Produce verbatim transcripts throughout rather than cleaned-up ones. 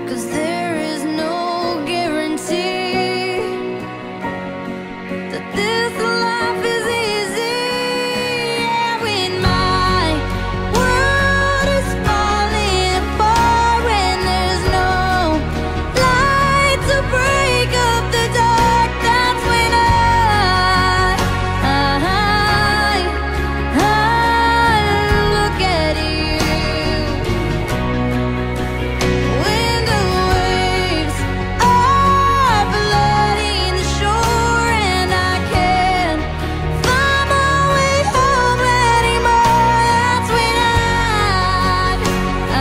'cause there is no guarantee that this life is easy. Yeah, when my world is falling apart, when there's no light to break up the dark, that's when I, I, I look at you. When the waves are flooding the shore and I can't find my way home anymore, that's when I, I,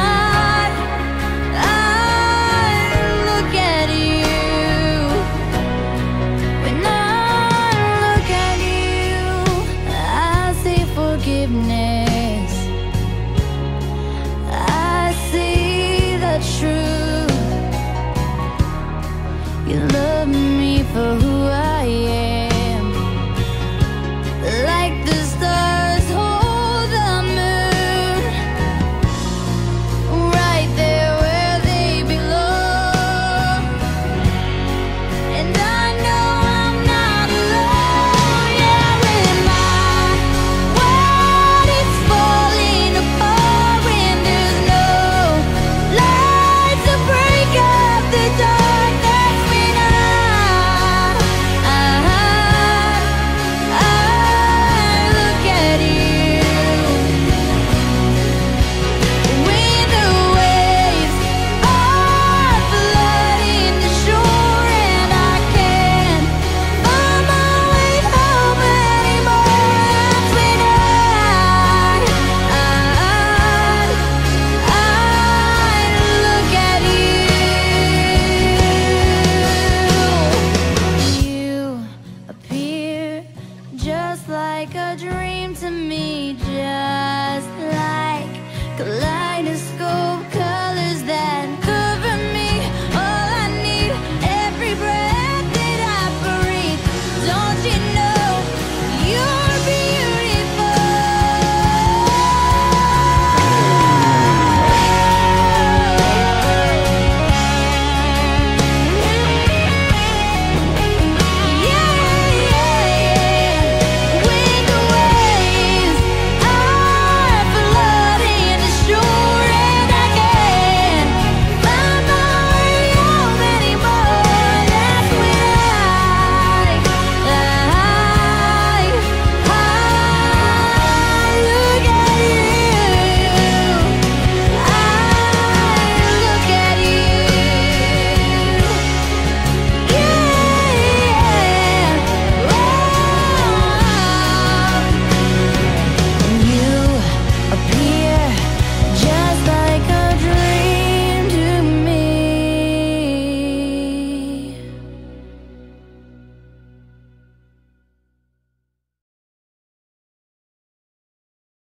I look at you. When I look at you, I see forgiveness. I see the truth. You love me for who